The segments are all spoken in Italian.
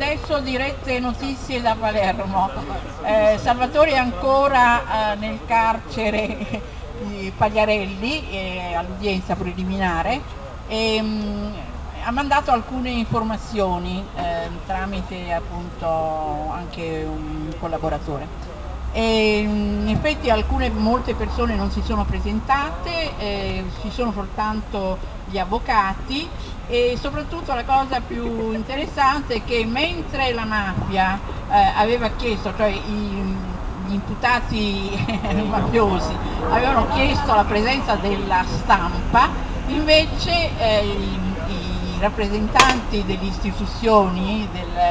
adesso dirette notizie da Palermo. Salvatore è ancora nel carcere di Pagliarelli, all'udienza preliminare, e ha mandato alcune informazioni tramite appunto anche un collaboratore. E in effetti molte persone non si sono presentate, ci sono soltanto gli avvocati, e soprattutto la cosa più interessante è che mentre la mafia aveva chiesto, cioè gli imputati mafiosi avevano chiesto la presenza della stampa, invece i rappresentanti delle istituzioni,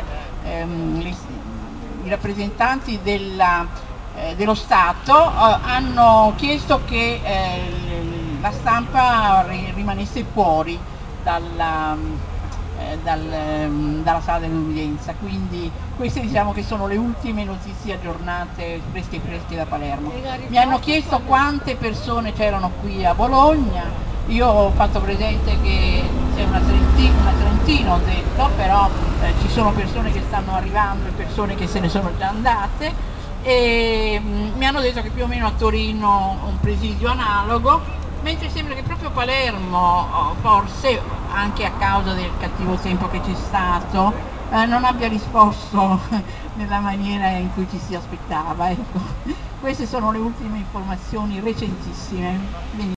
i rappresentanti dello Stato hanno chiesto che la stampa rimanesse fuori dalla sala dell'udienza. Quindi queste diciamo che sono le ultime notizie aggiornate fresche da Palermo. Mi hanno chiesto quante persone c'erano qui a Bologna, io ho fatto presente che c'è una trentina ho detto, però ci sono persone che stanno arrivando e persone che se ne sono già andate, e mi hanno detto che più o meno a Torino un presidio analogo, mentre sembra che proprio Palermo, forse anche a causa del cattivo tempo che c'è stato, non abbia risposto nella maniera in cui ci si aspettava. Ecco. Queste sono le ultime informazioni recentissime.